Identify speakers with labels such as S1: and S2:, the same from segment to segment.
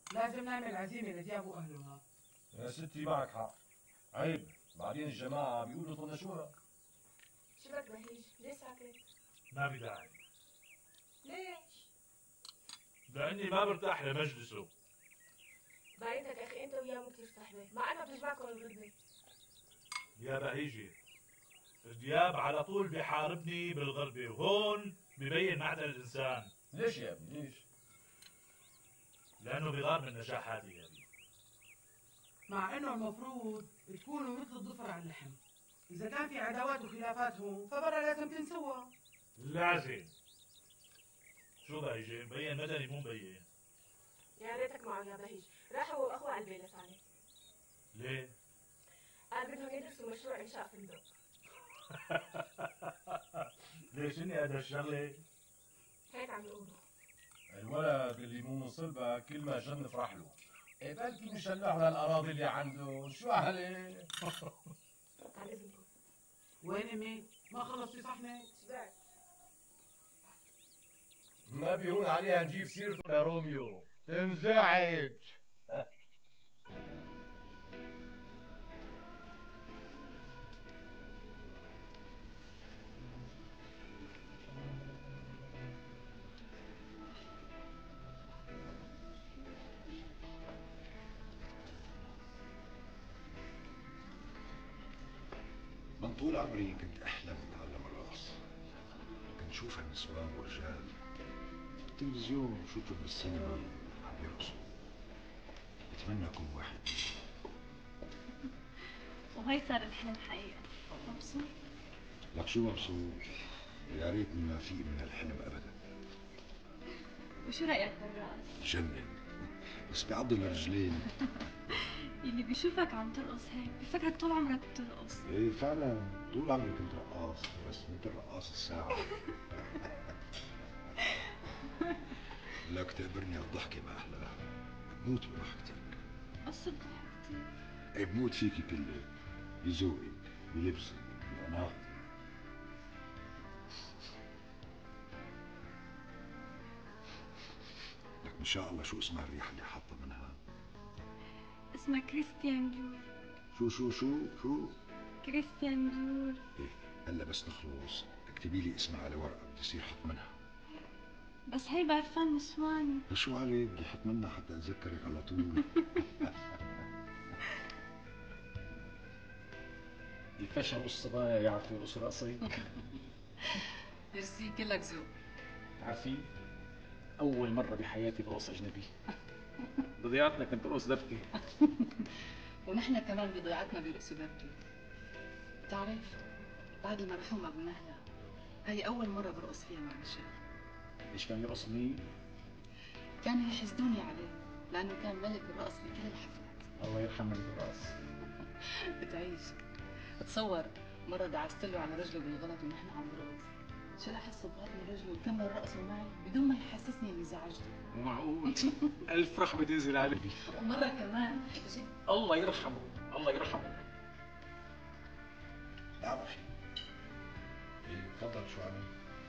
S1: لازم نعمل عزيمة لدياب وأهلها.
S2: يا ستي معك حق، عيب، بعدين الجماعة بيقولوا طنشونا.
S3: شبك بهيج، ليه ساكت؟
S4: ما بداعي.
S3: ليش؟
S4: لأني ما برتاح لمجلسه.
S3: باينتك أخي أنت وياه مو كثير صحبة، مع أنه بتجمعكم الغربة.
S4: يا بهيجي، دياب على طول بيحاربني بالغربة، وهون ببين معدن الإنسان.
S2: ليش يا ابني ليش؟
S4: لأنه بغار من نجاح هذه يا ابني.
S1: مع إنه المفروض تكونوا مثل الضفر على اللحم. إذا كان في عداوات وخلافات هون فبرا لازم تنسوها.
S4: لازم. شو بهيجي؟ مبين مدني مو مبين.
S3: يا ريتك معه يا بهيج، راح هو وأخوه على البيلة صالح.
S4: ليه؟
S3: قال بدهم يدرسوا مشروع إنشاء فندق.
S4: ليش إني هذا الشغلة؟
S3: هيك عم يقولوا.
S2: الولد اللي مو من صلبة كل ما جن نفرح له. إيه بلكي مشلح للأراضي اللي عنده، شو عليه؟
S3: عن إذنكم.
S1: وين أمي؟ ما خلصتي صحنة؟
S3: شبعت.
S2: ما بيهون عليها نجيب سيرته يا روميو، تنزعج.
S5: من طول عمري كنت أحلم أتعلم الرقص. كنت شوف النسوان ورجال بالتلفزيون وشوفهم بالسينما عم يرقصوا. بتمنى أكون واحد منهم.
S6: وهي صار الحلم حقيقة. مبسوط؟
S5: لك شو مبسوط؟ يا ريتني ما فيق من الحلم أبدا.
S6: وشو رأيك بالرقص؟
S5: جنن، بس بيعضل الرجلين.
S6: اللي بيشوفك عم ترقص هيك بفكرك طول عمرك بترقص.
S5: ايه فعلا طول عمري كنت رقاص، بس مثل رقاص الساعة. لك تقبرني على الضحكة ما أحلاها، بموت بضحكتك.
S6: قصة ضحكتي؟
S5: ايه بموت فيكي كلك، بذوقك، بلبسك، بأناقتك. لك إن شاء الله شو اسمها الريحة اللي حاطة منها؟
S6: اسمها كريستيان ديور.
S5: شو؟
S6: كريستيان ديور.
S5: ايه هلا بس نخلص اكتبي لي اسمها على ورقة بدي يصير حط منها.
S6: بس هي بعرفان نسواني.
S5: شو عليك بدي حط منها حتى اتذكرك على طول.
S7: كيفاش الصبايا يعرفوا يرقصوا رقصي؟
S8: ميرسي كلك ذوق.
S7: عارفين؟ أول مرة بحياتي برقص أجنبي. بضيعتنا كنت برقص دبكة.
S8: ونحن كمان بضيعتنا بيرقصوا دبكة. بتعرف بعد المرحوم أبو نهلة هي أول مرة برقص فيها مع رجال.
S7: ليش كان يرقص منيح؟
S8: كانوا يحسدوني عليه لأنه كان ملك الرقص بكل الحفلات.
S7: الله يرحمه بالرقص.
S8: بتعيش. تصور مرة دعست له على رجله بالغلط ونحن عم نرقص. شلح الصبغات من رجله وكمل رقصه معي بدون ما يحسسني اني زعجته.
S7: معقول؟ ألف رحمة تنزل علي.
S8: ومرة كمان
S7: الله يرحمه، الله يرحمه.
S5: نعم أخي. ايه تفضل شو عمل؟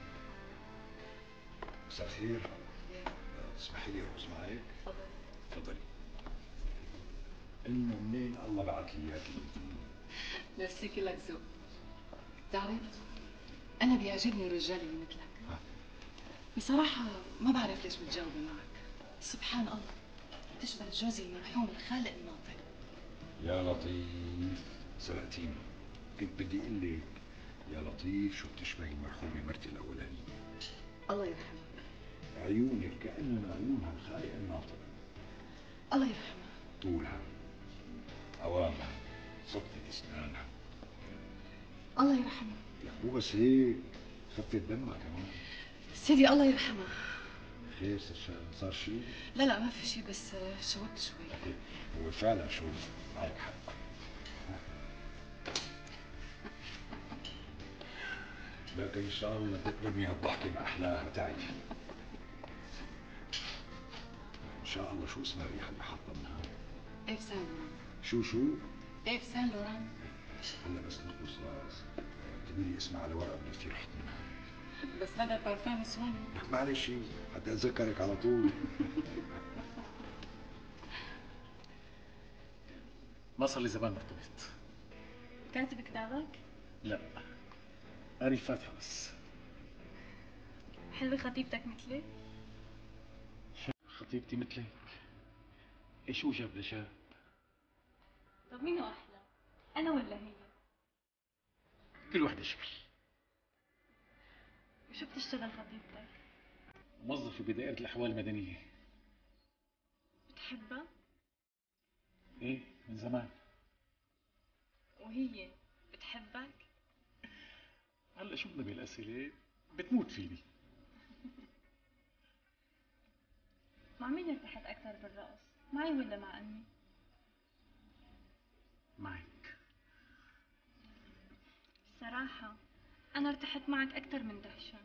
S5: مساء الخير. تسمحي لي أرقص معك؟ تفضلي. إنه منين الله بعث لي إياكي أنتِ؟
S8: ميرسي كلك ذوق. بتعرف أنا بيعجبني الرجال اللي مثلك. بصراحة ما بعرف ليش بتجاوبي معك. سبحان الله بتشبه جوزي المرحوم الخالق الناطق.
S5: يا لطيف سرقتيني. كنت بدي اقول لك يا لطيف شو بتشبهي المرحومة مرتي الأولانية.
S8: الله يرحمها.
S5: عيونك كأنها عيونها الخالق الناطق.
S8: الله يرحمها.
S5: طولها، عوامها، صبتة أسنانها.
S8: الله يرحمها.
S5: لك مو بس هيك، خفت دمها كمان.
S8: سيدي الله يرحمها.
S5: خير صار شيء؟
S8: لا ما في شيء بس شوقت شوي.
S5: هو فعلا شو معك حق. لك ان شاء الله تقبلني هالضحكة ما احلاها تعي. ان شاء الله شو اسمها الريحة اللي حاطة منها؟
S8: ايف سان لوران.
S5: شو؟
S8: ايف سان لوران.
S5: هلا بس نخلص اكتبي لي اسمها على ورقة بدي كثير احط منها.
S8: بس هذا بارفان نسواني.
S5: لك معلش حتى اتذكرك على طول.
S7: ما صار لي زمان مرتبط.
S6: كاتب كتابك؟
S7: لا، قاري الفاتحة بس.
S6: حلوة خطيبتك مثلي؟
S7: خطيبتي مثلك؟ إيه شو جاب لجاب؟
S6: طب مين أحلى؟ أنا ولا هي؟
S7: كل وحدة شكل.
S6: وشو بتشتغل خطيبتك؟
S7: موظفة بدائرة الأحوال المدنية.
S6: بتحبها؟
S7: إيه من زمان.
S6: وهي بتحبك؟
S7: هلا شو بدنا بالأسئلة؟ بتموت فيني.
S6: مع مين ارتحت أكثر بالرقص؟ معي ولا مع أمي؟
S7: معك.
S6: الصراحة أنا ارتحت معك أكثر من دهشان.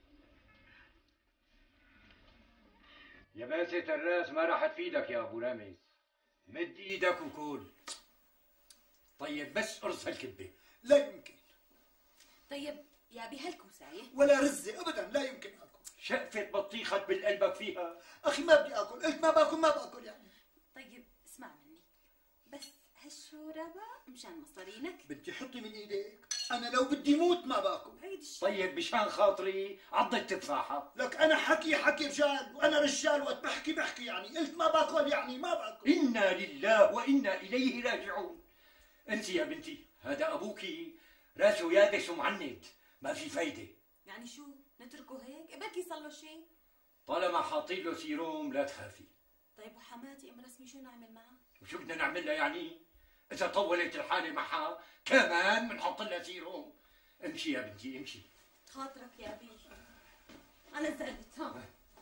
S9: يا باسة الراس ما راح تفيدك يا ابو رامز. مد ايدك وكول. طيب بس قرص هالكبه.
S10: لا يمكن.
S11: طيب يا ابي هالكوسايه
S10: ولا رزه ابدا، لا يمكن اكل.
S9: شقفة بطيخة بالقلبك فيها.
S10: اخي ما بدي اكل، قلت ما باكل ما باكل يعني.
S11: طيب اسمع مني، بس هالشوربه مشان مصارينك.
S10: بدي حطي من ايديك، انا لو بدي موت ما باكل.
S9: طيب مشان خاطري عضت تفاحة.
S10: لك انا حكي رجال، وانا رجال وقت بحكي يعني، قلت ما باكل يعني ما باكل.
S9: انا لله وانا اليه راجعون. انت يا بنتي هذا ابوكي راسه يابس ومعند، ما في فايده.
S11: يعني شو نتركه هيك؟ بركي صار له شيء.
S9: طالما حاطين له سيروم لا تخافي.
S11: طيب وحماتي ام رسمي شو نعمل معها؟
S9: وشو بدنا نعمل لها يعني؟ اذا طولت الحاله معها كمان بنحط لها سيروم. امشي يا بنتي امشي.
S11: خاطرك يا ابي، انا زعلت. ها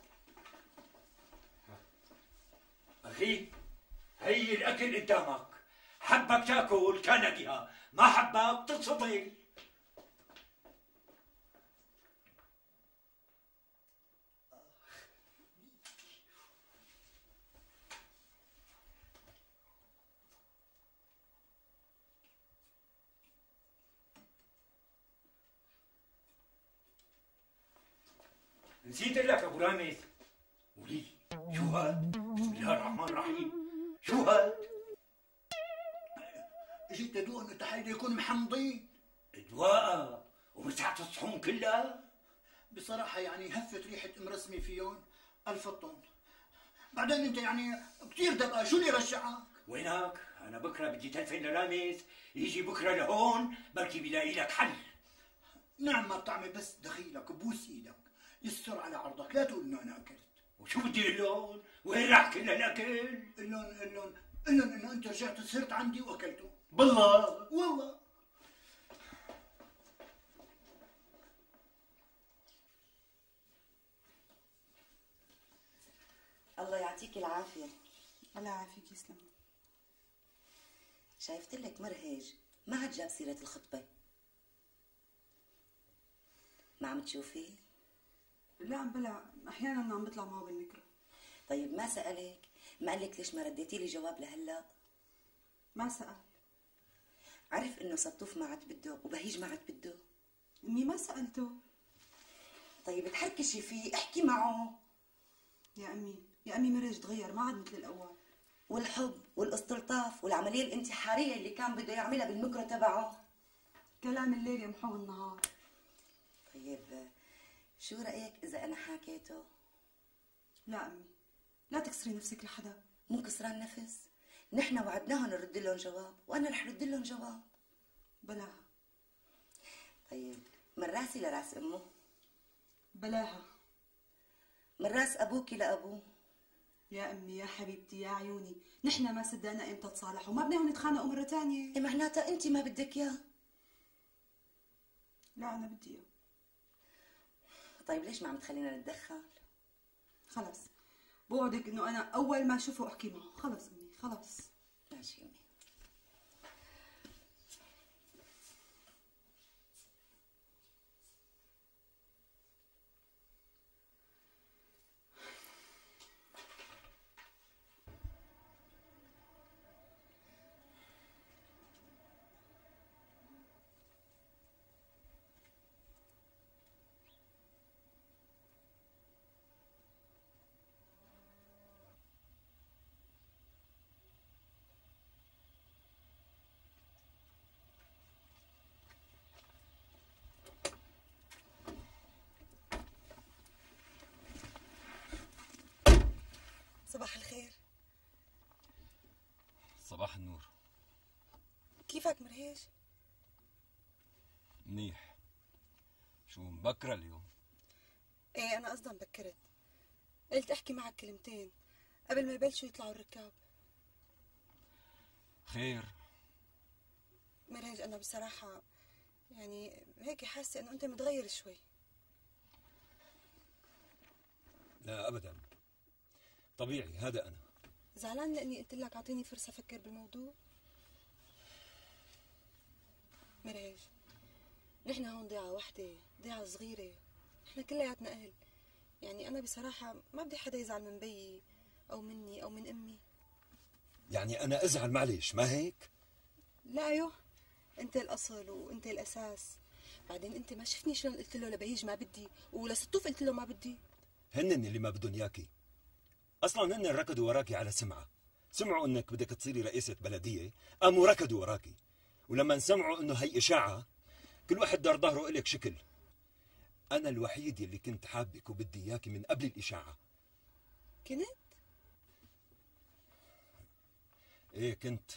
S9: اخي هي الاكل قدامك، حبك تاكل كان بها، ما حبك تنسطل. نسيت لك ابو رامز. ولي شو هاد؟ بسم الله الرحمن الرحيم. شو هاد؟
S10: جيت ادوق انه تحيل يكون محمضين.
S9: دواء ومسحت الصحون كلها؟
S10: بصراحة يعني هفت ريحة ام رسمي فيهم ألف الطن. بعدين انت يعني كثير دقة، شو اللي رجعك؟
S9: وينك؟ انا بكره بدي تلفن لرامز يجي بكره لهون بركي بلاقي لك حل.
S10: نعم ما بتعمل، بس دخيلك بوس ايدك يستر على عرضك، لا تقول انه انا اكلت.
S9: وشو بدي اقول لهم؟ وين راح كل الاكل؟
S10: قل لهم انه انت رجعت صرت عندي واكلته.
S9: بالله؟
S10: والله.
S12: الله يعطيك العافية.
S13: الله يعافيك يسلم.
S12: شايفت لك مرهج ما عاد جاب سيرة الخطبة. ما عم تشوفي؟
S13: لا بلا، احيانا عم بطلع معه بالميكرو.
S12: طيب ما سألك؟ ما قال لك ليش ما رديتي لي جواب لهلا؟
S13: ما سأل.
S12: عرف انه سطوف ما عاد بده وبهيج ما عاد بده.
S13: امي ما سألته.
S12: طيب تحركشي فيه، احكي معه.
S13: يا امي مرج تغير، ما عاد مثل الاول.
S12: والحب والاستلطاف والعملية الانتحارية اللي كان بده يعملها بالميكرو تبعه.
S13: كلام الليل يمحوه النهار.
S12: طيب شو رأيك إذا أنا حكيته؟
S13: لا أمي، لا تكسري نفسك لحدا.
S12: مو كسران نفس، نحن وعدناهم نرد لهم جواب وأنا رح رد لهم جواب.
S13: بلاها.
S12: طيب من راسي لراس أمه؟
S13: بلاها.
S12: من راس أبوكي لأبوه؟
S13: يا أمي يا حبيبتي يا عيوني، نحن ما صدقنا إمتى تصالحوا، ما بدنا نتخانقوا مرة ثانية.
S12: إيه معناتها أنت ما بدك إياه؟
S13: لا أنا بدي إياه.
S12: طيب ليش ما عم تخلينا نتدخل؟
S13: خلص بوعدك إنه أنا أول ما أشوفه أحكي معه. خلص أمي خلص.
S12: ماشي أمي. صباح الخير.
S14: صباح النور.
S12: كيفك مرهيش؟
S14: منيح. شو مبكرة اليوم؟
S12: ايه انا قصدا بكرت، قلت احكي معك كلمتين قبل ما يبلشوا يطلعوا الركاب.
S14: خير؟
S12: مرهج انا بصراحة يعني هيك حاسة انه انت متغير شوي.
S14: لا ابدا، طبيعي، هذا انا.
S12: زعلان لاني قلت لك اعطيني فرصة افكر بالموضوع؟ مرهج نحن هون ضيعة وحدة، ضيعة صغيرة، نحن كلياتنا اهل. يعني انا بصراحة ما بدي حدا يزعل من بيي او مني او من امي.
S14: يعني انا ازعل معلش، ما هيك؟
S12: لا يو، انت الاصل وانت الاساس. بعدين انت ما شفتني شلون قلت له لبهيج ما بدي، ولستوف قلت له ما بدي.
S14: هنن اللي ما بدهم اياكي. اصلا هن ركضوا وراكي على سمعة، سمعوا انك بدك تصيري رئيسة بلدية، قاموا ركضوا وراكي. ولما سمعوا انه هي اشاعة، كل واحد دار ظهره الك شكل. انا الوحيد اللي كنت حابك وبدي اياكي من قبل الاشاعة.
S12: كنت؟
S14: ايه كنت.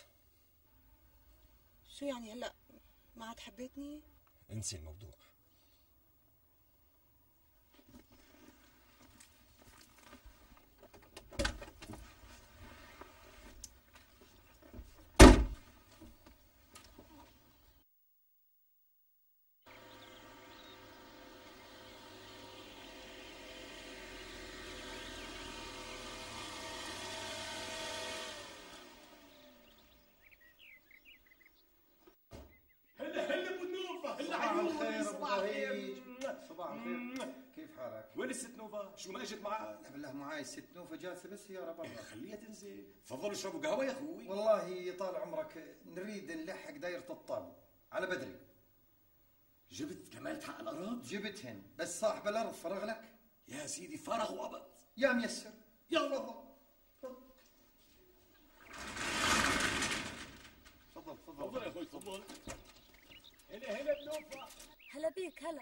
S12: شو يعني هلا ما عاد حبيتني؟
S14: انسي الموضوع.
S5: صباح الخير، كيف حالك؟
S14: وين الست نوفا؟ شو ما اجت معك؟
S5: لا بالله معاي الست نوفا جالسه بالسياره برا.
S14: خليها تنزل، تفضلوا اشربوا قهوه يا اخوي.
S5: والله طال عمرك نريد نلحق دايره الطابو على بدري.
S14: جبت كمالة حق الارض؟
S5: جبتهن، بس صاحب الارض فرغ لك.
S14: يا سيدي فرغ وابد.
S5: يا ميسر يلا تفضل.
S14: تفضل يا اخوي تفضل. هلا بنوفا.
S11: هلا بيك هلا.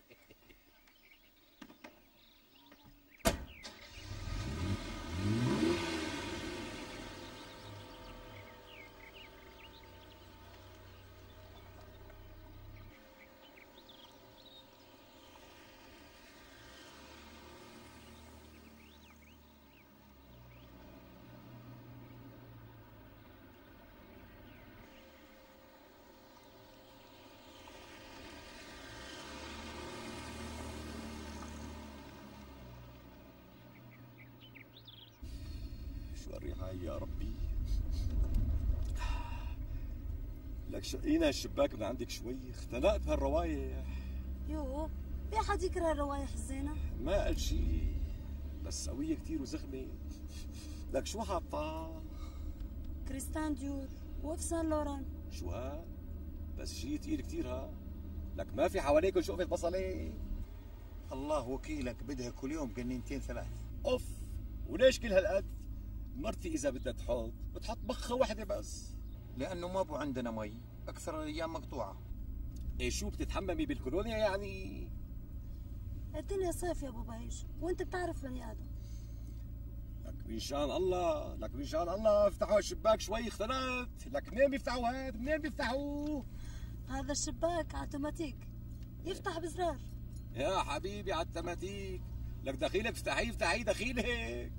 S14: شو الريحة يا ربي. لك شقينا الشباك من عندك شوي، اختنقت بهالروايح.
S11: يوه في حد يكره الروايح الزينة؟
S14: ما قال شيء، بس قوية كتير وزخمة. لك شو حاطة؟
S11: كريستان ديور وف سان لوران.
S14: شو ها؟ بس شيء تقيل كتير ها. لك ما في حواليكم شقفة بصلة؟
S10: الله وكيلك بدها كل يوم جنينتين ثلاث.
S14: اوف، وليش كل هالقد؟ مرتي إذا بدها تحط بتحط بخة واحدة بس.
S10: لأنه ما بو عندنا مي، أكثر الأيام مقطوعة.
S14: إيه شو بتتحممي بالكولونيا يعني؟
S11: الدنيا صيف يا أبو بهيج، وأنت بتعرف بني آدم.
S14: لك من شان الله، لك من شان الله افتحوا الشباك شوي، اختنقت. لك منين بيفتحوا هاد؟ منين بيفتحوا؟
S11: هذا الشباك اوتوماتيك يفتح بزرار.
S14: يا حبيبي على التماتيك. لك دخيلك افتحيه افتحيه دخيلك.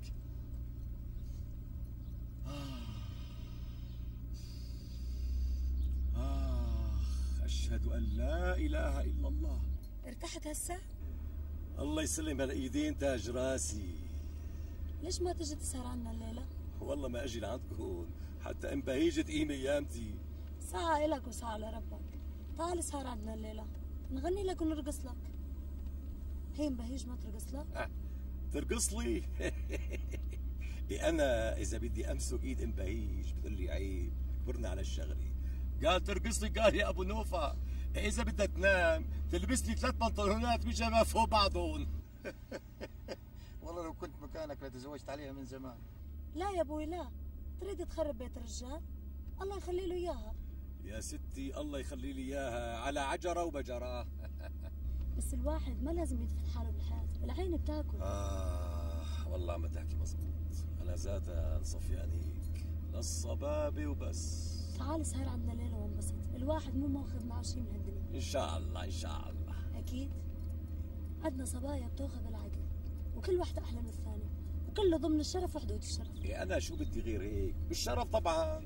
S14: أشهد أن لا إله إلا الله.
S11: ارتحت هسه؟
S14: الله يسلم هالإيدين تاج راسي.
S11: ليش ما تجي تسهر عنا الليلة؟
S14: والله ما أجي لعندكم حتى إن بهيجة تقيم أيامتي.
S11: ساعة إلك وساعة لربك. تعال سهر عندنا الليلة، نغني لك ونرقص لك. هي بهيج ما ترقص لك؟
S14: ترقص لي؟ أنا إذا بدي أمسك إيد بهيج بتقول لي عيب، كبرنا على الشغلة. قال ترقص لي، قال يا ابو نوفا اذا بدك تنام تلبس لي 3 بنطلونات بيجامه فوق بعضهم.
S10: والله لو كنت مكانك لتزوجت عليها من زمان.
S11: لا يا ابوي لا، تريد تخرب بيت الرجال؟ الله يخلي له اياها.
S14: يا ستي الله يخلي لي اياها على عجره وبجره.
S11: بس الواحد ما لازم يدفن حاله بالحياه، العين بتاكل.
S14: والله ما تحكي مزبوط. انا أنا ذاتها صفيانيك للصبابة وبس.
S11: تعال سهر عندنا ليلة وانبسط، الواحد مو ماخذ معه شي من هالدنيا.
S14: إن شاء الله إن شاء الله.
S11: أكيد. عندنا صبايا بتاخذ العقل، وكل واحدة أحلى من الثانية، وكله ضمن الشرف وحدود الشرف.
S14: إيه أنا شو بدي غير هيك؟ بالشرف طبعا.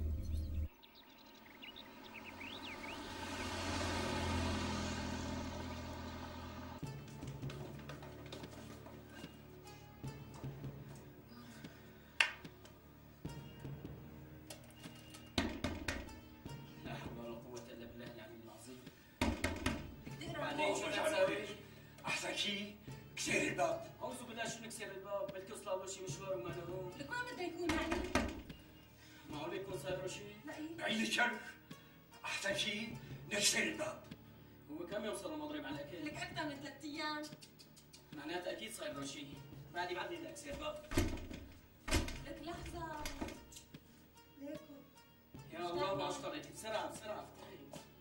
S9: أحسن شيء كسر الباب.
S15: أعوذ بالله شو نكسر الباب؟ بلكي وصل له شي مشوار وما نروح.
S12: لك ما بده يكون يعني؟
S15: معقول يكون صار له شي؟
S12: لا إيه؟
S9: بعيد الشر. أحسن شيء نكسر الباب.
S15: هو كم يوم صار له مضرب على الأكل؟
S12: لك أكثر من 3 أيام.
S15: معناتها أكيد صار له شي. بعدي بدي أكسر الباب.
S12: لك لحظة. ليكو.
S15: يا الله ما اشتريت، بسرعة بسرعة افتحي.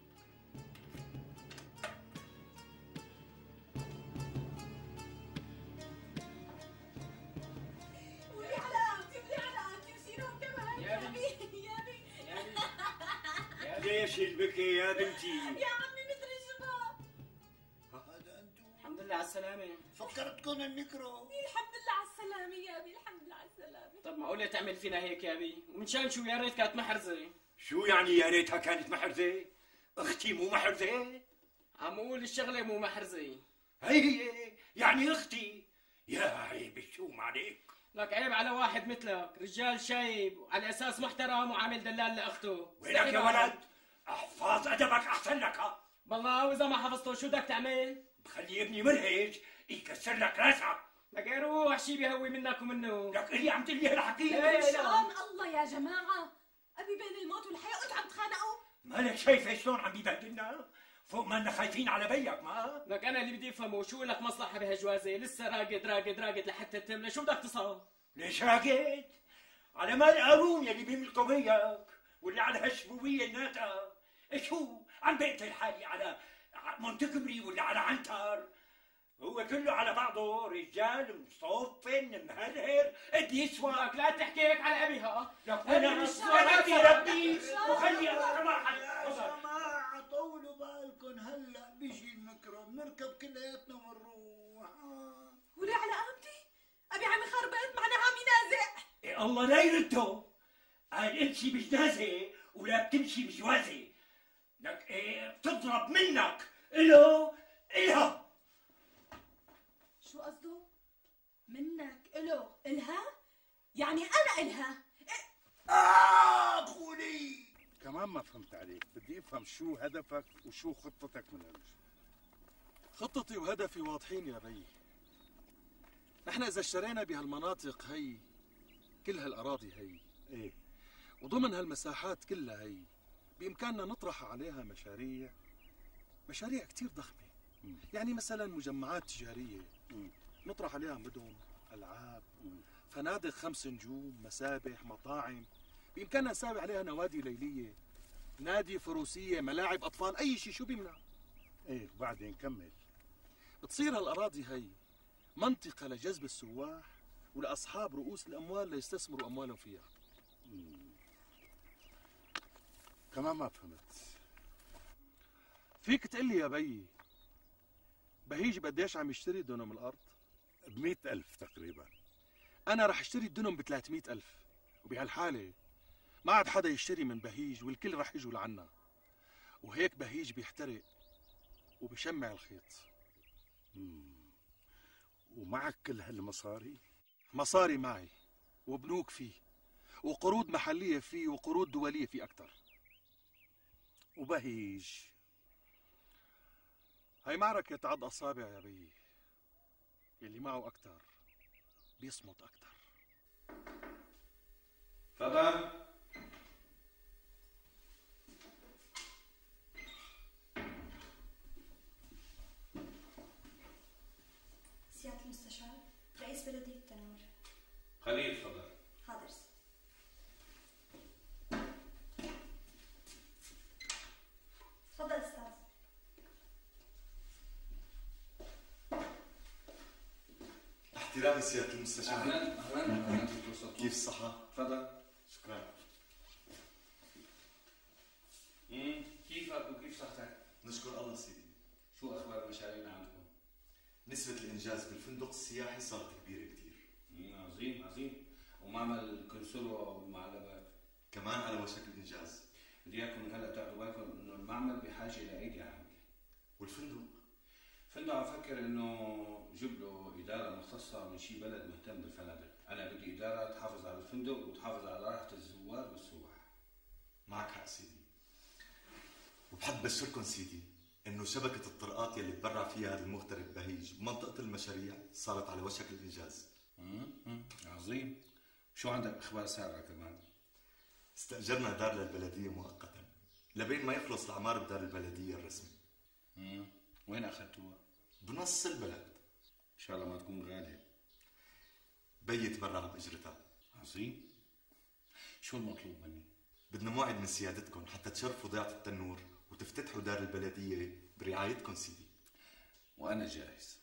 S12: ولي على أختي ولي على أختي وسيرهم كمان.
S15: يا بنتي.
S9: ليش البكي يا بنتي؟
S12: يا عمي مثل الشباب.
S10: هذا أنتو.
S15: الحمد لله على السلامة.
S10: فكرتكم الميكرو.
S12: الحمد لله على السلامة يا أبي، الحمد لله على السلامة.
S15: طب معقولة تعمل فينا هيك يا أبي؟ ومن شان شو يا ريت كانت محرزة.
S9: شو يعني يا ريتها كانت محرزة؟ أختي مو محرزة؟
S15: عم أقول الشغلة مو محرزة.
S9: هي يعني أختي. يا عيب الشوم عليك.
S15: لك عيب على واحد مثلك، رجال شايب وعلى أساس محترم وعامل دلال لأخته.
S9: وينك يا ولد؟ احفظ أدبك أحسن لك.
S15: بالله وإذا ما حفظته شو بدك تعمل؟
S9: بخلي ابني منهج يكسر لك راسك.
S15: لك روح شي بيهوي منك ومنه.
S9: لك إلي عم تقول لي هالحكي؟
S12: إن شاء الله يا جماعة، أبي بين الموت والحياة وأنتوا عم تخانقوا.
S9: مالك شايفة شلون عم بيبهدلنا؟ فوق ما خايفين على بيك ما؟
S15: لك أنا اللي بدي أفهمه شو لك مصلحة بهالجوازة؟ لسه راقد لحتى تتم، شو بدك تصاب؟
S9: ليش راقد؟ على مال قارون يلي بيملكوا بيك واللي على هالشبوبية الناتئة. شو عم بقتل حالي على منتقمري ولا على عنتر؟ هو كله على بعضه رجال مصوفن مهرهر قد يسوى.
S15: لك لا تحكي هيك على أبيها.
S9: لك أنا ربي وخلي الله.
S10: يا جماعة طولوا بالكم، هلا بيجي الميكرو بنركب كلياتنا ونروح.
S12: ولي على قامتي؟ أبي عم يخربط معناها عم ينازع.
S9: إيه الله لا يرده. قال امشي بجنازة ولا بتمشي بجوازة. لك ايه بتضرب منك إلها.
S12: شو قصده؟ منك إلها؟ يعني أنا إلها؟
S5: خولي كمان ما فهمت عليك. بدي افهم شو هدفك وشو خطتك من هالشيء.
S16: خطتي وهدفي واضحين يا بي. نحن اذا اشترينا بهالمناطق هي كل هالاراضي هي
S5: ايه
S16: وضمن هالمساحات كلها هي بامكاننا نطرح عليها مشاريع كثير ضخمه. يعني مثلا مجمعات تجاريه نطرح عليها مدن، العاب، فنادق 5 نجوم، مسابح، مطاعم. بامكاننا نساوي عليها نوادي ليليه، نادي فروسيه، ملاعب اطفال، اي شيء. شو بيمنع؟
S5: ايه وبعدين كمل.
S16: بتصير هالاراضي هي منطقه لجذب السواح ولاصحاب رؤوس الاموال ليستثمروا اموالهم فيها.
S5: كمان ما فهمت.
S16: فيك تقول لي يا بيي بهيج قديش عم يشتري دنم الارض؟
S5: ب100,000 تقريبا.
S16: انا رح اشتري الدنم ب300,000، وبهالحاله ما عاد حدا يشتري من بهيج والكل رح يجوا لعنا، وهيك بهيج بيحترق وبشمع الخيط.
S5: ومعك كل هالمصاري؟
S16: مصاري معي وبنوك فيه وقروض محلية فيه وقروض دولية فيه أكتر.
S5: وبهيج
S16: هاي معركة عض أصابع يا بي. يلي معه أكتر بيصمت أكتر.
S17: تفضل.
S11: سيادة المستشار، رئيس بلدية التنور.
S17: خليه يتفضل.
S11: حاضر. تفضل استاذ.
S9: تحت
S5: احترامي سيادة المستشار.
S17: اهلا اهلا.
S5: كيف الصحة؟
S17: تفضل.
S5: شكرا.
S17: كيفك وكيف صحتك؟
S5: نشكر الله سيدي.
S17: شو اخبار مشاريعنا عندكم؟
S5: نسبة الإنجاز بالفندق السياحي صارت كبيرة كتير.
S17: عظيم عظيم. ومعمل كنسلوة والمعلبات
S5: كمان على وشك الإنجاز.
S17: بدي اياكم من هلا تاخذوا بالكم انه المعمل بحاجة إلى أيدي عاملة.
S5: والفندق؟
S17: الفندق عم فكر انه جيب له إدارة مختصة من شي بلد مهتم بالفنادق. أنا بدي إدارة تحافظ على الفندق وتحافظ على راحة الزوار والسواح.
S5: معك حق سيدي. وبحب بشركم سيدي انه شبكة الطرقات يلي تبرع فيها هذا المغترب بهيج بمنطقة المشاريع صارت على وشك الإنجاز.
S17: عظيم. شو عندك اخبار سارة كمان؟
S5: استأجرنا دار للبلدية مؤقتا لبين ما يخلص العمار بدار البلدية الرسمي.
S17: وين اخذتوها؟
S5: بنص البلد.
S17: ان شاء الله ما تكون غالية.
S5: بيي تبرع بأجرتها.
S17: عظيم. شو المطلوب مني؟
S5: بدنا موعد من سيادتكم حتى تشرفوا ضيعة التنور وتفتتحوا دار البلدية برعايتكم سيدي.
S17: وأنا جاهز.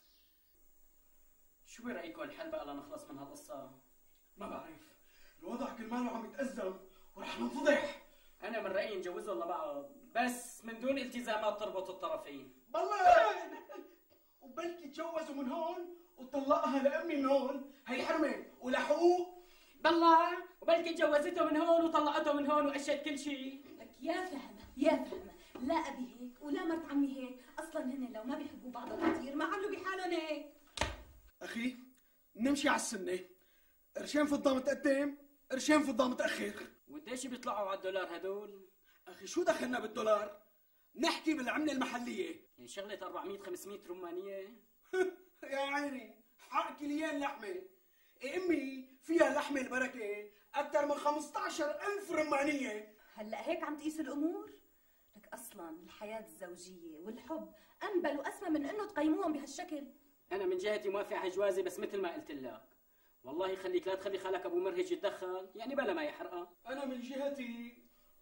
S15: شو برأيكم الحل بقى لنخلص من هالقصة؟
S1: ما بعرف، الوضع كل ماله عم يتأزم ورح ننفضح.
S15: أنا من رأيي نجوزهم لبعض بس من دون التزامات تربط الطرفين.
S1: بالله وبلكي تجوزوا من هون وطلقها لأمي من هون، هي حرمة ولحقوق.
S15: بالله وبلكي تجوزته من هون وطلقته من هون وأشيت كل شيء.
S18: لك يا فهمة يا فهمة، لا أبي هيك ولا مرت عمي هيك، أصلا هن لو ما بيحبوا بعض كثير ما عملوا بحالهم هيك.
S1: أخي نمشي على السنة، قرشين فضة متقدم قرشين فضة متأخر.
S15: وقديش بيطلعوا على الدولار هدول؟
S1: أخي شو دخلنا بالدولار؟ نحكي بالعملة المحلية.
S15: يعني شغلة 400-500 رمانية؟
S1: يا عيني حق كيليين لحمة. أمي فيها لحمة البركة أكثر من 15,000 رمانية.
S18: هلا هيك عم تقيس الأمور؟ لك أصلا الحياة الزوجية والحب أنبل وأسمى من إنه تقيموهم بهالشكل.
S15: أنا من جهتي موافق على جوازي بس مثل ما قلت لك، والله خليك لا تخلي خالك أبو مرهج يتدخل، يعني بلا ما يحرقها.
S1: أنا من جهتي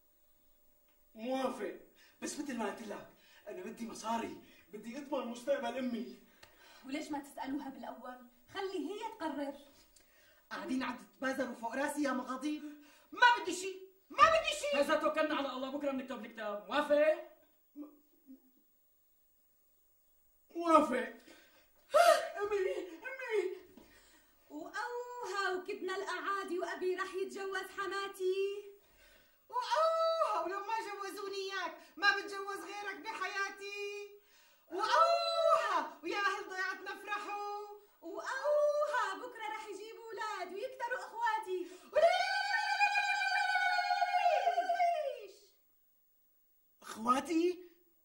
S1: موافق بس مثل ما قلت لك أنا بدي مصاري، بدي أضمن مستقبل أمي.
S18: وليش ما تسألوها بالأول؟ خلي هي تقرر.
S1: قاعدين عم تتبازروا فوق راسي يا مغاضيب. ما بدي شيء ما بدي شيء.
S15: هذا توكلنا على الله، بكره بنكتب الكتاب. موافق؟
S1: موافق. أمي
S18: وأوها وكدنا الأعادي وأبي رح يتجوز حماتي.
S1: وأوها ولو ما جوزوني إياك ما بتجوز غيرك بحياتي. وأوها ويا أهل ضيعتنا افرحوا.
S18: وأوها بكرة رح يجيبوا أولاد ويكتروا إخواتي.
S1: إخواتي؟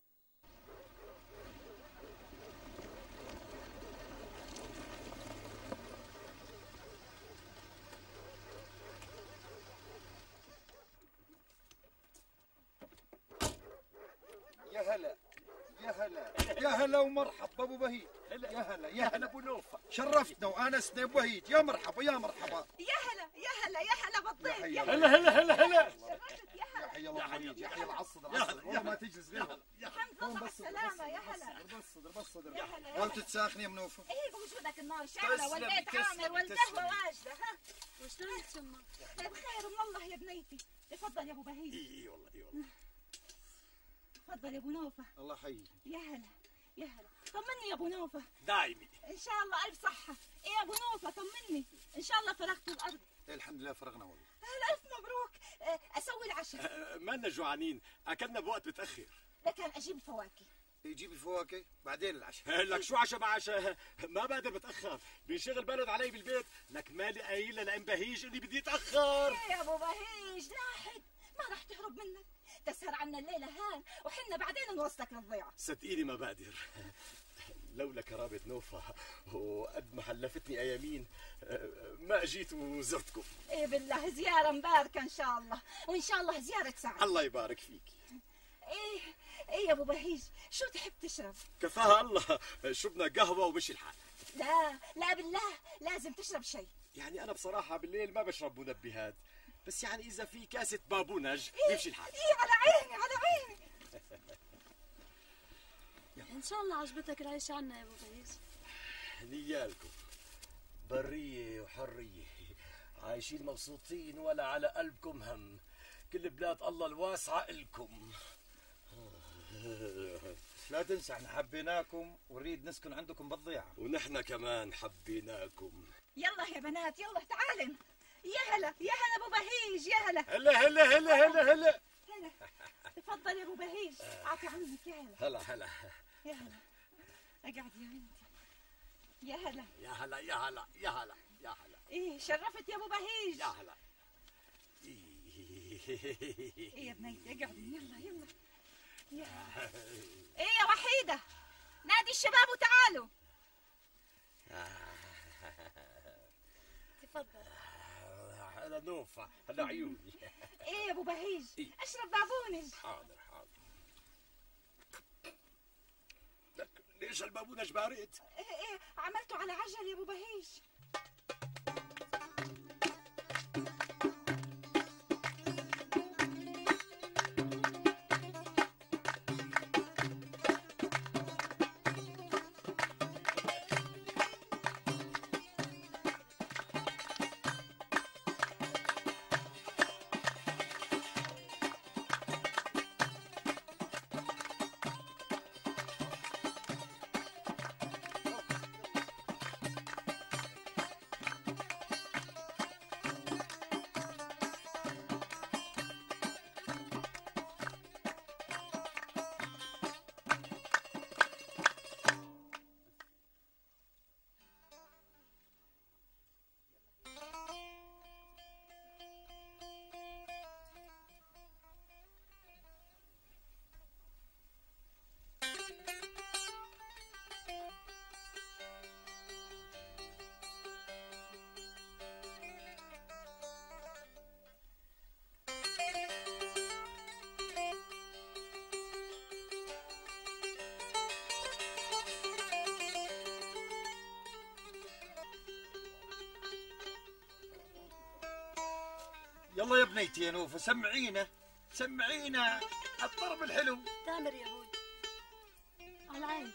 S16: يا هلا يا هلا يا هلا ومرحبا ابو بهيج. يا هلا يا هلا ابو نوفة، شرفتنا وانسنا ابو بهيج. يا مرحبا يا مرحبا.
S19: يا هلا يا هلا يا هلا بالضيف.
S16: يا
S19: هلا
S16: هلا هلا هلا.
S19: يا
S16: حي الله بهيج، يا حي العصر العصر والله ما تجلس غيرهم.
S19: الحمد لله على السلامة. يا هلا
S16: بالصدر
S19: يا هلا.
S16: وانت تساخني يا منوفة؟
S19: ايه بوجودك النار شعلة والبيت عامر والقهوة واجدة. ها
S18: وشلون تشمر؟
S19: بخير من الله يا بنيتي. تفضل يا ابو بهيج.
S16: اي والله اي والله.
S19: تفضل يا ابو نوفة.
S16: الله يحييك.
S19: يا هلا يا هلا. طمني يا ابو نوفة.
S16: دايمي
S19: ان شاء الله الف صحة. ايه يا ابو نوفة طمني ان شاء الله فرغتوا الارض.
S16: الحمد لله فرغنا والله.
S19: الف مبروك. اسوي العشاء.
S14: ما لنا جوعانين، اكلنا بوقت متاخر.
S19: لكن اجيب الفواكه.
S16: يجيب الفواكه بعدين العشاء.
S14: لك شو عشاء مع عشاء؟ ما بقدر بتاخر، بينشغل بلد علي بالبيت، لك مالي قايله لام بهيج اني بدي اتاخر.
S19: ايه يا ابو بهيج لاحق ما رح تهرب منك. تسهر عنا الليله هان وحنا بعدين نوصلك للضيعه.
S14: صدقيني ما بقدر، لولا كرامة نوفا وقد ما حلفتني ايامين ما اجيت وزرتكم.
S19: ايه بالله زياره مباركه ان شاء الله، وان شاء الله زياره سعد.
S14: الله يبارك فيك.
S19: ايه يا ابو بهيج شو تحب تشرب؟
S14: كفاها الله، شربنا قهوه ومشي الحال.
S19: لا بالله لازم تشرب شيء.
S14: يعني انا بصراحه بالليل ما بشرب منبهات، بس يعني اذا في كاسه بابونج يمشي الحال.
S19: على عيني على عيني.
S6: ان شاء الله عجبتك العيشه عنا يا ابو بهيج.
S14: نيالكم،
S20: برية وحرية، عايشين مبسوطين ولا على قلبكم هم. كل بلاد الله الواسعة إلكم.
S21: لا تنسى احنا حبيناكم ونريد نسكن عندكم بالضيعة.
S20: ونحن كمان حبيناكم.
S19: يلا يا بنات يلا تعالن. يا هلا يا هلا ابو بهيج يا هلا.
S20: هلا هلا هلا هلا هلا.
S19: هلا تفضل يا ابو بهيج اعطي عنك. يا هلا.
S20: هلا هلا
S19: يا هلا اقعد يا بنتي. يا هلا
S20: يا هلا يا هلا يا هلا يا هلا.
S19: ايه شرفت يا ابو بهيج.
S20: يا هلا.
S19: ايه يا بنيتي اقعدي يلا يلا. ايه يا وحيدة نادي الشباب وتعالوا.
S11: تفضل.
S20: هلا نوفا هلا عيوني.
S19: ايه يا ابو بهيج اشرب بابونج.
S20: حاضر حاضر. لك ليش البابونج بارد؟
S19: ايه عملته على عجل يا ابو بهيج.
S21: يلا يا بنيتي يا نوفا سمعينا سمعينا الضرب الحلو.
S11: تامر يا ابوي. على العين.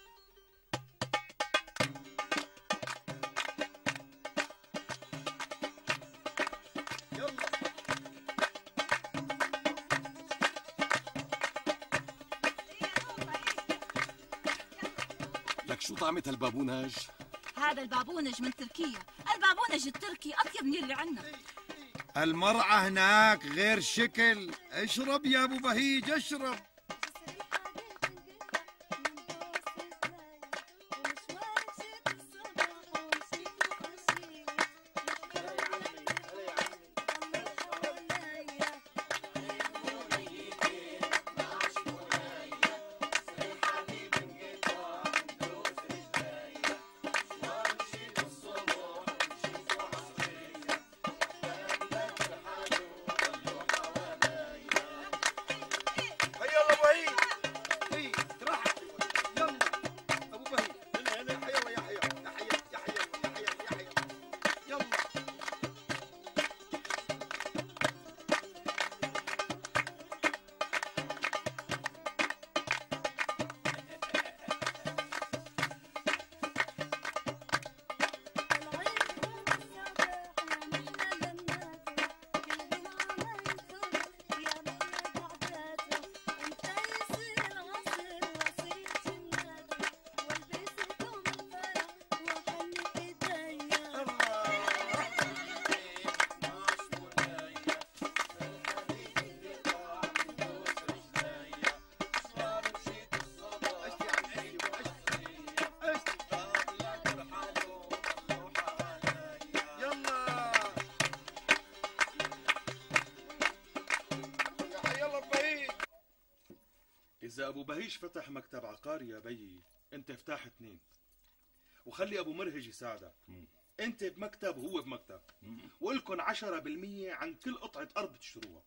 S21: يلا.
S20: لك شو طعمة البابونج؟
S19: هذا البابونج من تركيا. البابونج التركي اطيب من اللي عندنا.
S21: المرأة هناك غير شكل. اشرب يا ابو بهيج اشرب.
S16: إذا أبو بهيج فتح مكتب عقاري يا بيي أنت افتح 2 وخلي أبو مرهج يساعدك. أنت بمكتب وهو بمكتب وإلكن 10% عن كل قطعة أرض تشتروها.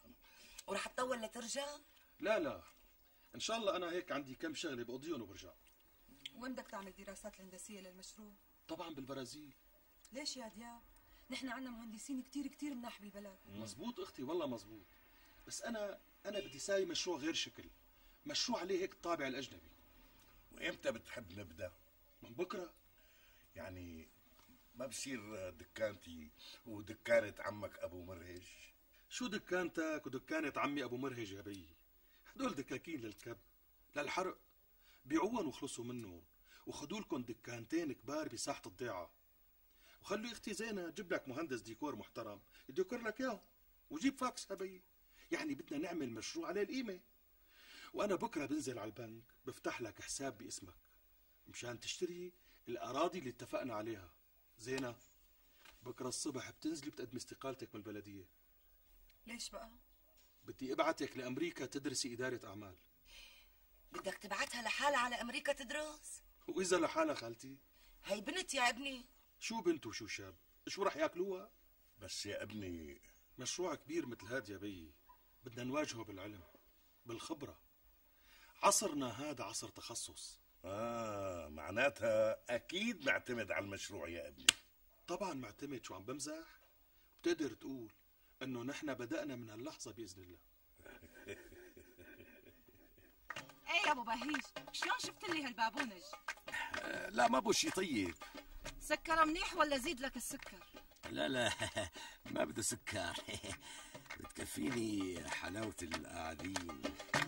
S22: ورح تطول لترجع؟
S16: لا إن شاء الله أنا هيك عندي كم شغلة بقضيهم وبرجع.
S13: وين بدك تعمل دراسات الهندسية للمشروع؟
S16: طبعا بالبرازيل.
S13: ليش يا دياب؟ نحن عندنا مهندسين كتير مناح بالبلد.
S16: مزبوط أختي والله مزبوط، بس أنا بدي ساوي مشروع غير شكل، مشروع عليه هيك الطابع الأجنبي.
S2: وإمتى بتحب نبدأ؟
S16: من بكرة.
S2: يعني
S21: ما بصير دكانتي ودكانة عمك ابو مرهج؟
S16: شو دكانتك ودكانة عمي ابو مرهج يا بيي؟ هدول دكاكين للكب للحرق، بيعوهم وخلصوا منهم وخدوا لكم دكانتين كبار بساحة الضيعة. وخلوا اختي زينة تجيب لك مهندس ديكور محترم يديكور لك اياه، وجيب فاكس يا بيي. يعني بدنا نعمل مشروع على القيمة. وانا بكره بنزل على البنك بفتح لك حساب باسمك مشان تشتري الاراضي اللي اتفقنا عليها. زينة بكره الصبح بتنزلي بتقدمي استقالتك من البلدية.
S22: ليش بقى؟
S16: بدي ابعتك لامريكا تدرسي ادارة اعمال.
S22: بدك تبعتها لحالها على امريكا تدرس؟
S16: واذا لحالها خالتي؟
S22: هي بنت يا ابني.
S16: شو بنت وشو شاب؟ شو رح ياكلوها؟
S21: بس يا ابني
S16: مشروع كبير مثل هاد يا بيي بدنا نواجهه بالعلم بالخبرة. عصرنا هذا عصر تخصص.
S21: معناتها اكيد معتمد على المشروع يا ابني.
S16: طبعا معتمد، شو عم بمزح؟ بتقدر تقول انه نحن بدأنا من هاللحظة بإذن الله.
S19: ايه يا ابو بهيج، شلون شفت لي هالبابونج؟
S20: لا ما بو شي طيب.
S19: سكر منيح ولا زيد لك السكر؟
S20: لا ما بده سكر. بتكفيني حلاوة القاعدين.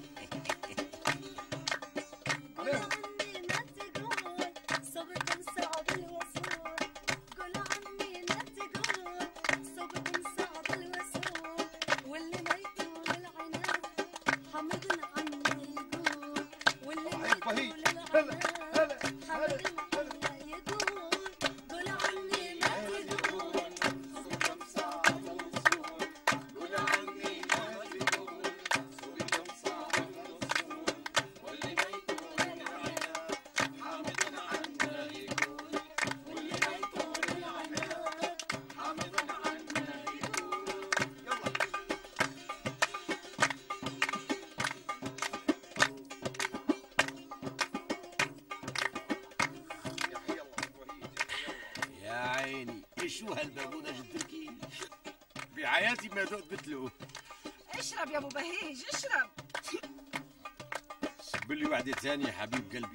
S20: شو هالبابونج التركي؟ بحياتي ما ذقت مثله.
S19: اشرب يا ابو بهيج اشرب.
S20: صب لي وحده ثانيه يا حبيب قلبي.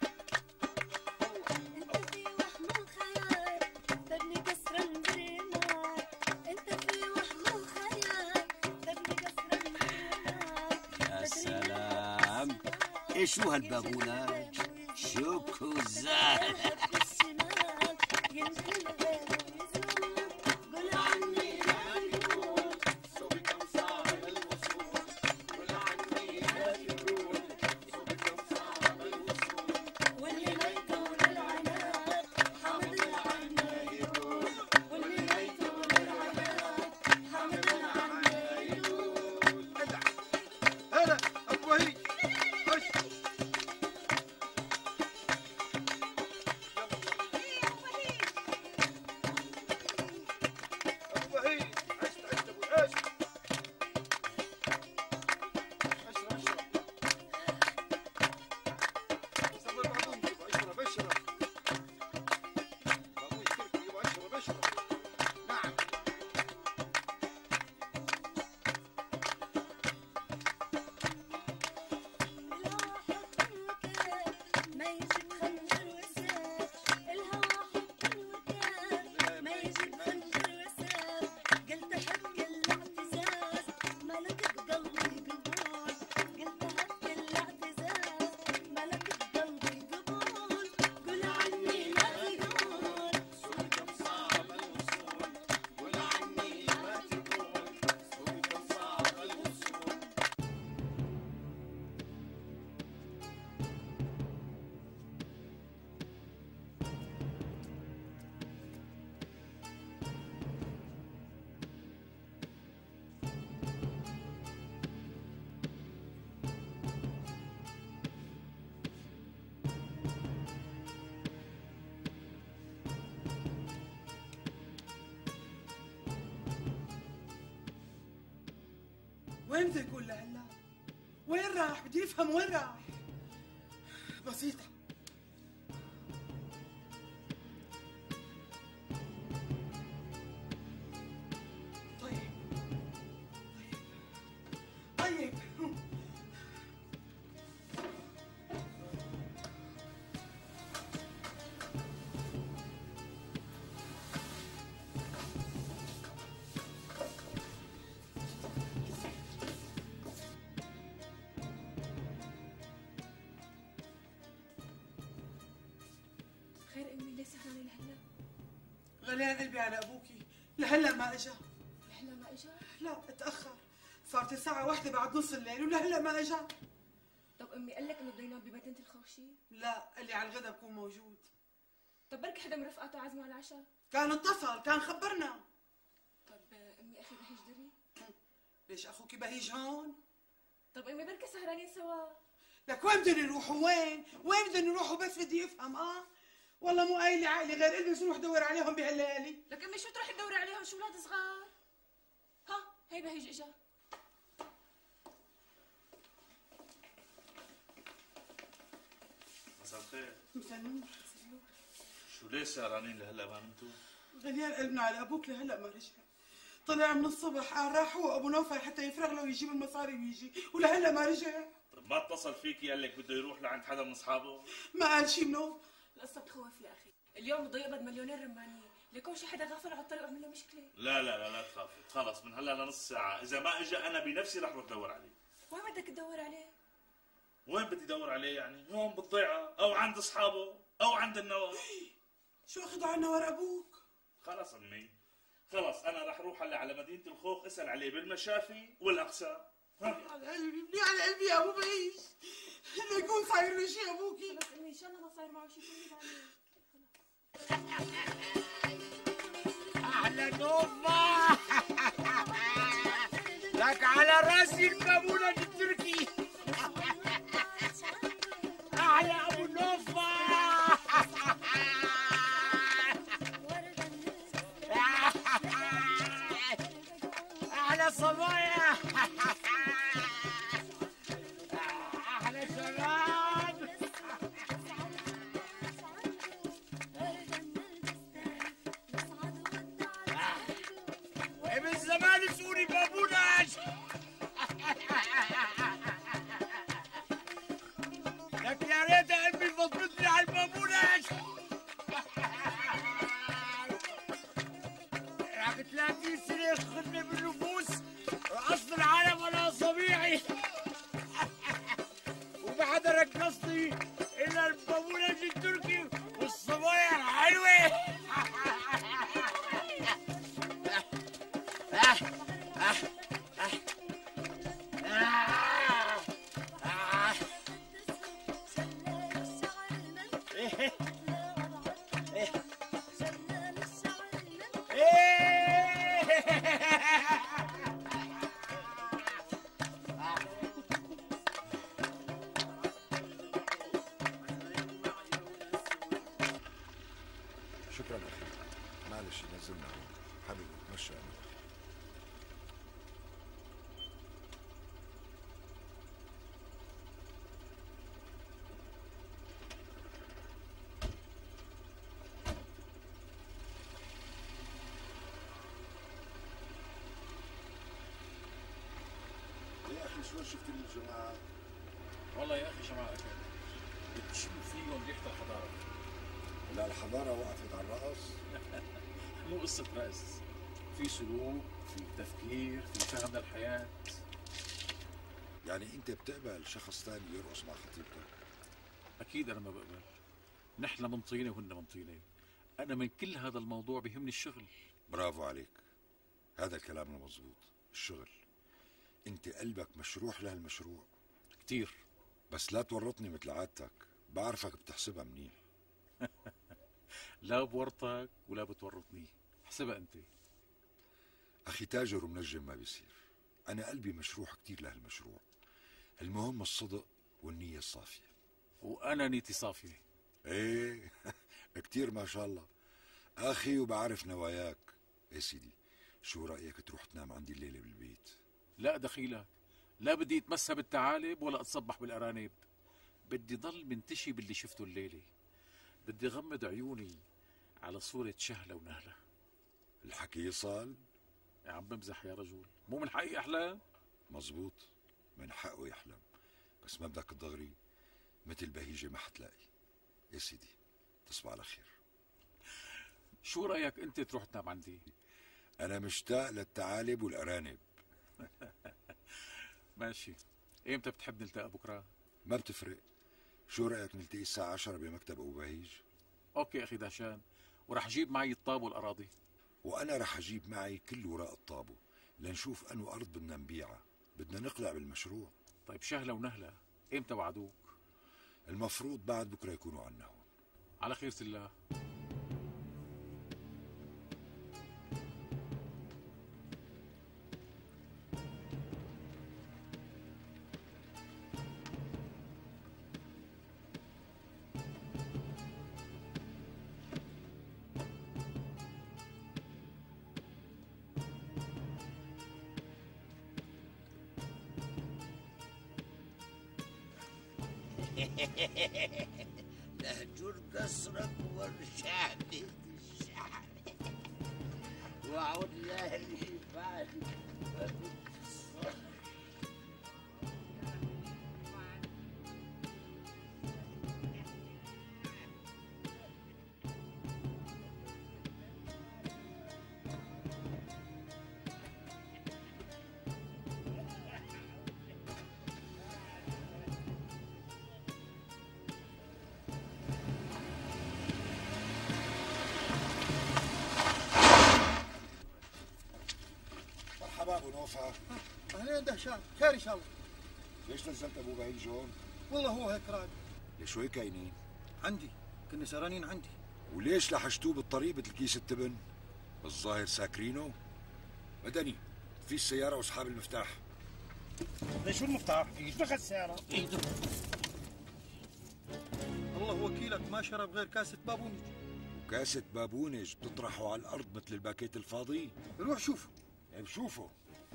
S20: يا سلام، ايش شو هالبابونج؟ شو كوزان.
S1: وين بده يكون لهلا؟ وين راح؟ بدي افهم وين راح؟ بسيطة. طيب غليان قلبي على ابوكي، لهلا ما اجا.
S12: لهلا ما اجا؟
S1: لا اتاخر، صارت الساعة 1 بعد نص الليل ولهلا ما اجا.
S12: طب امي قال لك انه بده ينام بمدينة الخوشي؟
S1: لا، قال لي على الغدا بكون موجود.
S12: طب بركي حدا من رفقاته عازمه على العشاء؟
S1: كان اتصل، كان خبرنا.
S12: طب امي اخي بهيج دري؟
S1: ليش اخوكي بهيج هون؟
S12: طب امي بركي سهرانين سوا.
S1: لك وين بدنا نروحوا؟ وين بدنا نروحوا؟ بس بدي افهم. والله مو قايل لي عقلي غير البس نروح دور عليهم بهالليالي.
S12: لك امي شو تروحي تدوري عليهم؟ شو ولاد صغار؟ ها هي بهيج اجا.
S3: مساء الخير.
S1: مساء النور.
S3: شو ليش سهرانين لهلا ما نمتوا؟
S1: غليان قلبنا على ابوك لهلا ما رجع. طلع من الصبح قال راح هو ابو نوفل حتى يفرغ له ويجيب المصاري ويجي ولهلا ما رجع.
S3: طيب ما اتصل فيكي قال لك بده يروح لعند حدا من اصحابه؟
S1: ما قال شيء منه.
S12: القصه بتخوف يا اخي، اليوم بده يقبض مليونين رمانيه، ليكون شي حدا غافل على الطريق وعمل له مشكله.
S3: لا تخافي، خلص من هلا لنص ساعة، إذا ما إجا أنا بنفسي رح روح دور عليه.
S12: وين بدك تدور عليه؟
S3: وين بدي دور عليه يعني؟ هون بالضيعة أو عند أصحابه أو عند النوار.
S1: شو أخذوا عنا ورا أبوك؟
S3: خلص أمي، خلص أنا رح روح هلا على مدينة الخوخ أسأل عليه بالمشافي والأقسام.
S1: على قلبي، بني على قلبي يا أبو بعيش، لا يكون صاير له شيء أبوكي.
S12: بس أمي إن شاء الله ما صاير معه شيء، طمني عليه.
S20: أحلى نوفا لك على راسي المامونة التركي. أحلى أبو نوفا. أحلى صبايا. أحلى شباب. من زمان سوري بابوناش. لك يا ريت امي فضلتني على البابوناش. راح 30 سنه خدمه بالنفوس واصل العالم على اصابيعي وما حدا ركزني الا البابوناش التركي والصبايا الحلوه.
S5: شكرا اخي، معلش نزلنا هون حبيبي، تمشى. يا اخي شلون شفت الجماعه؟
S7: والله يا اخي جماعه بتشم فيهم ريحه الحضاره.
S5: لا الحضاره وقفت على الرأس.
S7: مو قصه رأس، في سلوك، في تفكير، في فهم للحياه.
S5: يعني انت بتقبل شخص ثاني يرقص مع خطيبتك؟
S7: اكيد انا ما بقبل. نحن من طينه وهن من طينه. انا من كل هذا الموضوع بيهمني الشغل.
S5: برافو عليك، هذا الكلام المضبوط. الشغل، انت قلبك مشروح لهالمشروع
S7: كتير.
S5: بس لا تورطني مثل عادتك، بعرفك بتحسبها منيح.
S7: لا بورطك ولا بتورطني، احسبها انت.
S5: اخي تاجر ومنجم ما بيصير. انا قلبي مشروح كتير لهالمشروع. المهم الصدق والنية الصافية.
S7: وانا نيتي صافية.
S5: ايه كتير ما شاء الله اخي، وبعرف نواياك. ايه سيدي، شو رأيك تروح تنام عندي الليلة بالبيت؟
S7: لا دخيلك، لا بدي اتمسى بالثعالب ولا اتصبح بالارانب. بدي ضل منتشي باللي شفته الليلة. بدي غمض عيوني على صورة شهلة ونهلة.
S5: الحكي يصال؟
S7: يا عم بمزح يا رجل، مو من حقي احلام؟
S5: مزبوط، من حقه يحلم، بس ما بدك تضغري مثل بهيجة ما حتلاقي. يا سيدي تصبح على خير.
S7: شو رأيك انت تروح تنام عندي؟
S5: انا مشتاق للثعالب والارانب.
S7: ماشي، ايمتى بتحب نلتقى بكره؟
S5: ما بتفرق. شو رأيك نلتقي الساعة 10 بمكتب ابو بهيج؟
S7: اوكي اخي دهشان، وراح اجيب معي الطابو والاراضي.
S5: وانا رح اجيب معي كل وراء الطابو لنشوف انو ارض بدنا نبيعها، بدنا نقلع بالمشروع.
S7: طيب شهله ونهله، امتى وعدوك؟
S5: المفروض بعد بكره يكونوا عنا هون.
S7: على خيرة الله.
S20: نهجر قصرك ورشاني الشعر وعود لاهلي بعد
S5: مرحبا ابو نوفا.
S10: اهلين دهشان، خير ان شاء الله.
S5: ليش نزلت ابو بهيج هون؟
S10: والله هو هيك راد.
S5: ليش هيك كاينين؟
S10: عندي، كنا سهرانين عندي.
S5: وليش لحشتوه بالطريق مثل كيس التبن؟ الظاهر ساكرينه؟ مدني، في السيارة واصحاب المفتاح.
S9: شو المفتاح؟ ايش دخل السيارة؟
S10: الله وكيلك ما شرب غير كاسة بابونج.
S5: وكاسة بابونج بتطرحه على الأرض مثل الباكيت الفاضي؟
S10: روح شوفه.
S5: طيب شوفه.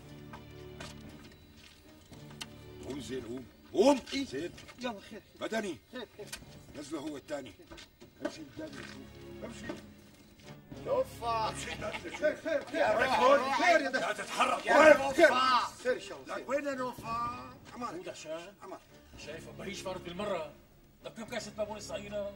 S5: قوم زين قوم. قوم زين.
S10: يلا خير.
S5: مدني.
S10: خير.
S5: نزله هو الثاني. امشي قدامي شوف. امشي.
S20: نوفا.
S10: خير خير خير.
S20: خير
S10: يا
S20: لا تتحرك.
S10: خير خير ان شاء الله.
S20: لك وين يا نوفا؟
S10: عمار.
S7: دهشان. عمار. شايف بهيج فارت بالمرة. طب كم كاسة بابون صعينا؟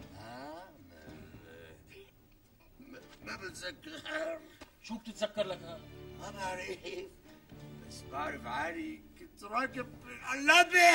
S20: ما بتذكر.
S7: شو بتتذكر لك ها؟
S20: ما بعرف، بس بعرف عالي كنت راكب القلابة.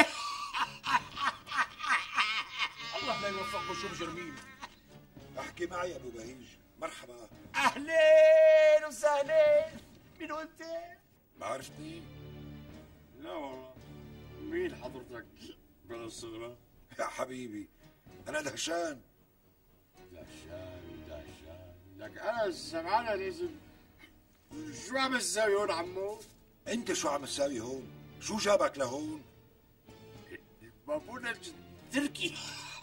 S7: الله لا يوفقكم شو مجرمين.
S5: احكي معي يا ابو بهيج. مرحبا.
S20: اهلين وسهلين. مين انت؟
S5: ما عرفتني؟
S20: لا والله. مين حضرتك بالصدمة؟
S5: يا حبيبي انا دهشان.
S20: دهشان. لك انا سمعان نزل. شو عم تساوي هون عمو؟
S5: انت شو عم تساوي هون؟ شو جابك لهون؟
S20: بابونج تركي.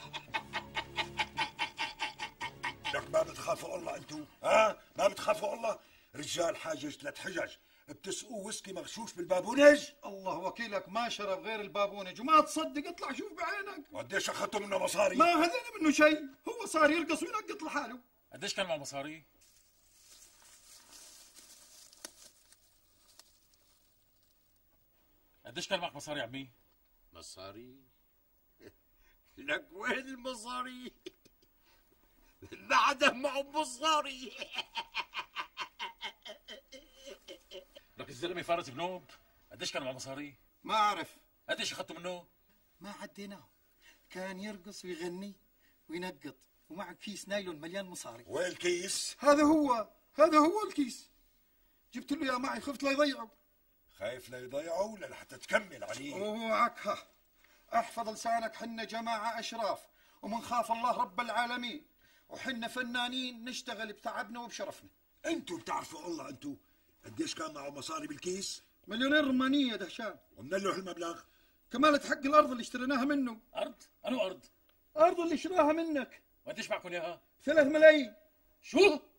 S5: لك ما بتخافوا الله انتو؟ ها؟ ما بتخافوا الله؟ رجال حاجج 3 حجج بتسقوا ويسكي مغشوش بالبابونج؟
S10: الله وكيلك ما شرب غير البابونج وما تصدق اطلع شوف بعينك.
S5: وقديش اخذتوا منه مصاري؟
S10: ما هذينا منه شيء، هو صار يرقص وينقط لحاله.
S7: قديش كان معه مصاري؟ قديش كان معك مصاري عمي؟
S20: مصاري؟ لك وين المصاري؟ ما عدا معه مصاري.
S7: لك الزلمه فارس بنوب، قديش كان معه مصاري؟
S10: ما اعرف.
S7: قديش اخذتوا منه؟
S10: ما عديناه، كان يرقص ويغني وينقط ومع كيس نايلون مليان مصاري.
S5: وين الكيس؟
S10: هذا هو الكيس. جبت له اياه معي، خفت لا يضيعه.
S5: خايف لا يضيعه ولا لحتى تكمل عليه؟
S10: اوعك ها، احفظ لسانك. حنا جماعة اشراف ومن خاف الله رب العالمين، وحنا فنانين نشتغل بتعبنا وبشرفنا.
S5: انتوا بتعرفوا الله انتوا. قديش كان معه مصاري بالكيس؟
S10: مليونين رومانية دهشان.
S5: ومن له هالمبلغ؟
S10: كمالة حق الارض اللي اشتريناها منه.
S7: ارض؟ انو ارض؟
S10: ارض اللي شراها منك.
S7: وقديش معكم اياها؟
S10: 3 ملايين.
S7: شو؟